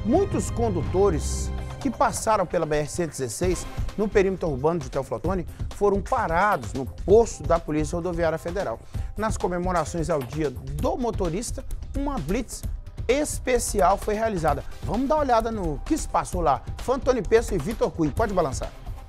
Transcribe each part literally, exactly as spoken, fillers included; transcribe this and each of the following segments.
Muitos condutores que passaram pela B R cento e dezesseis no perímetro urbano de Teoflotone foram parados no posto da Polícia Rodoviária Federal. Nas comemorações ao Dia do Motorista, uma blitz especial foi realizada. Vamos dar uma olhada no que se passou lá. Fantoni Peço e Vitor Cunha, pode balançar.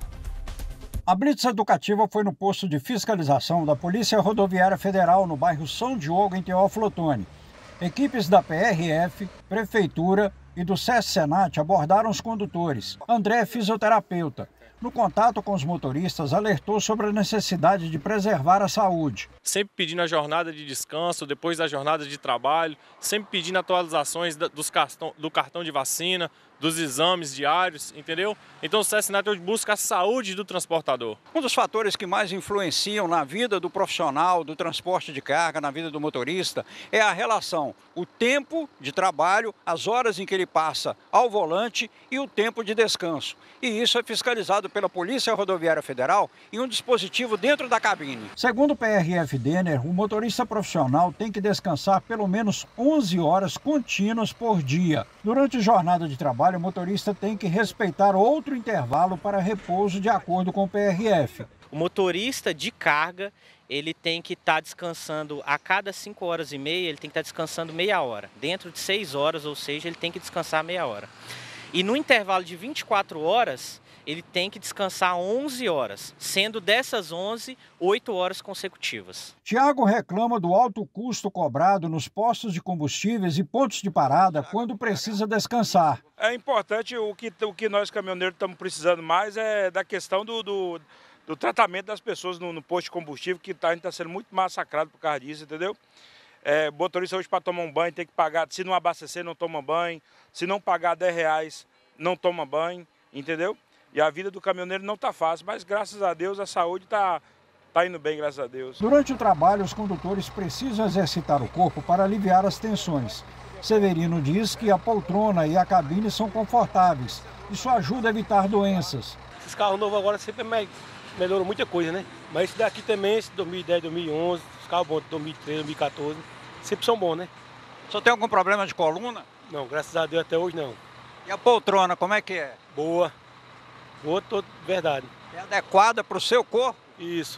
A blitz educativa foi no posto de fiscalização da Polícia Rodoviária Federal no bairro São Diogo, em Teófilo Otoni. Equipes da P R F, Prefeitura e do SESC-Senat abordaram os condutores. André é fisioterapeuta. No contato com os motoristas, alertou sobre a necessidade de preservar a saúde. Sempre pedindo a jornada de descanso, depois da jornada de trabalho, sempre pedindo atualizações dos cartão, do cartão de vacina, dos exames diários, entendeu? Então o SESC-Senat hoje busca a saúde do transportador. Um dos fatores que mais influenciam na vida do profissional do transporte de carga, na vida do motorista, é a relação, o tempo de trabalho, as horas em que ele passa ao volante e o tempo de descanso. E isso é fiscalizado pela Polícia Rodoviária Federal em um dispositivo dentro da cabine. Segundo o P R F Denner, o motorista profissional tem que descansar pelo menos onze horas contínuas por dia. Durante a jornada de trabalho, o motorista tem que respeitar outro intervalo para repouso de acordo com o P R F. O motorista de carga, ele tem que estar descansando a cada cinco horas e meia, ele tem que estar descansando meia hora. Dentro de seis horas, ou seja, ele tem que descansar meia hora. E no intervalo de vinte e quatro horas, ele tem que descansar onze horas, sendo dessas onze, oito horas consecutivas. Tiago reclama do alto custo cobrado nos postos de combustíveis e pontos de parada quando precisa descansar. É importante, o que, o que nós caminhoneiros estamos precisando mais é da questão do, do, do tratamento das pessoas no, no posto de combustível, que tá, a gente está sendo muito massacrado por causa disso, entendeu? É, motorista hoje para tomar um banho tem que pagar, se não abastecer não toma banho, se não pagar dez reais não toma banho, entendeu? E a vida do caminhoneiro não está fácil, mas graças a Deus a saúde está tá indo bem, graças a Deus. Durante o trabalho, os condutores precisam exercitar o corpo para aliviar as tensões. Severino diz que a poltrona e a cabine são confortáveis. Isso ajuda a evitar doenças. Esses carros novos agora sempre melhoram muita coisa, né? Mas esse daqui também, esse dois mil e dez, dois mil e onze, os carros bons de dois mil e treze, dois mil e quatorze, sempre são bons, né? O senhor tem algum problema de coluna? Não, graças a Deus até hoje não. E a poltrona, como é que é? Boa. Boa, toda verdade. É adequada para o seu corpo? Isso.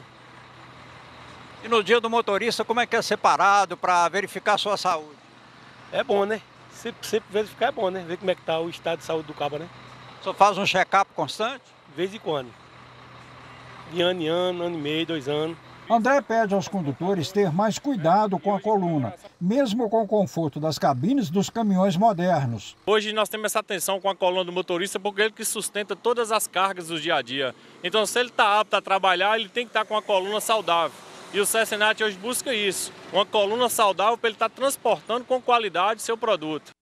E no dia do motorista, como é que é separado para verificar a sua saúde? É bom, né? Sempre, sempre verificar é bom, né? Ver como é que está o estado de saúde do cabo, né? O senhor faz um check-up constante? De vez em quando. De ano em ano, ano e meio, dois anos. André pede aos condutores ter mais cuidado com a coluna, mesmo com o conforto das cabines dos caminhões modernos. Hoje nós temos essa atenção com a coluna do motorista porque é ele que sustenta todas as cargas do dia a dia. Então, se ele está apto a trabalhar, ele tem que estar com a coluna saudável. E o SESC-Senat hoje busca isso, uma coluna saudável para ele estar transportando com qualidade seu produto.